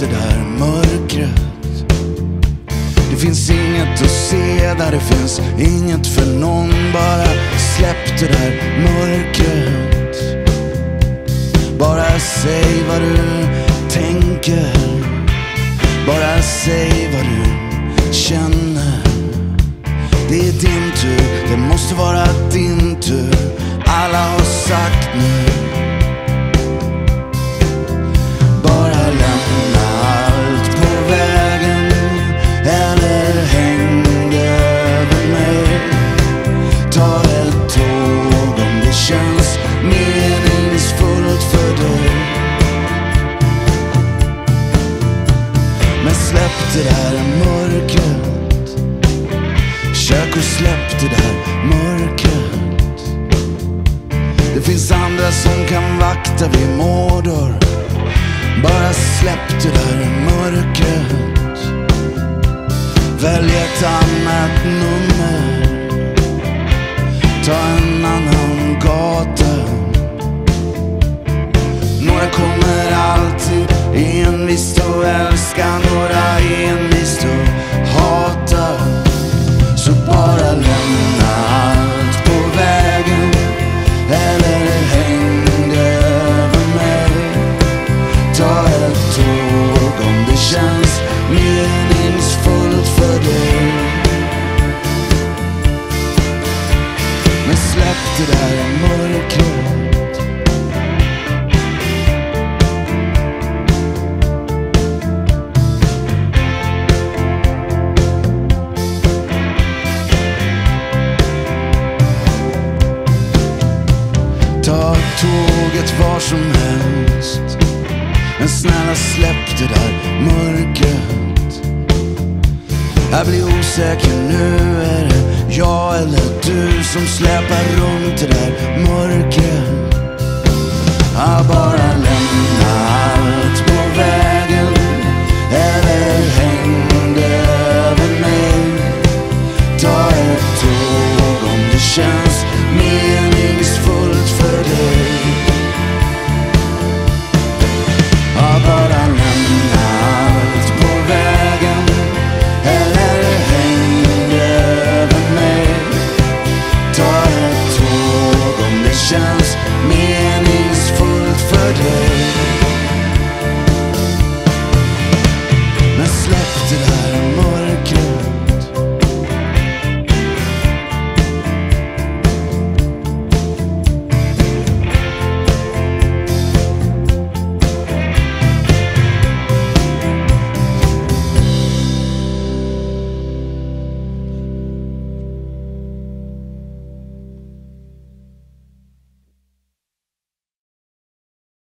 det där mörkret. Det finns inget att se där, det finns inget för någon. Bara släpp det där mörkret. Bara säg vad du tänker. Bara säg vad du känner. Det är din tur, det måste vara din tur. Alla har sagt nu. Bara lämna allt på vägen, eller häng över mig. Ta ett tåg om det känns meningsfullt för dig. Men släpp det där mörkret. Försök och släpp det där mörkret. Det finns andra som kan vakta vid mårdor. Bara släpp det där mörkret. Välj ett annat nummer. Ta en annan gata. Några kommer alltid envist att älska, några envist att hata. Så bara lämna allt på vägen, eller häng över mig. Ta ett tåg om det känns meningsfullt för dig. Men släpp det där mörkret. Ta tåget var som helst. Men snälla släpp det där mörkret. Jag blir osäker nu, är det jag eller du som släpar runt det där mörkret? Ja, bara lämna allt på vägen, eller häng över mig. Ta ett tåg om det känns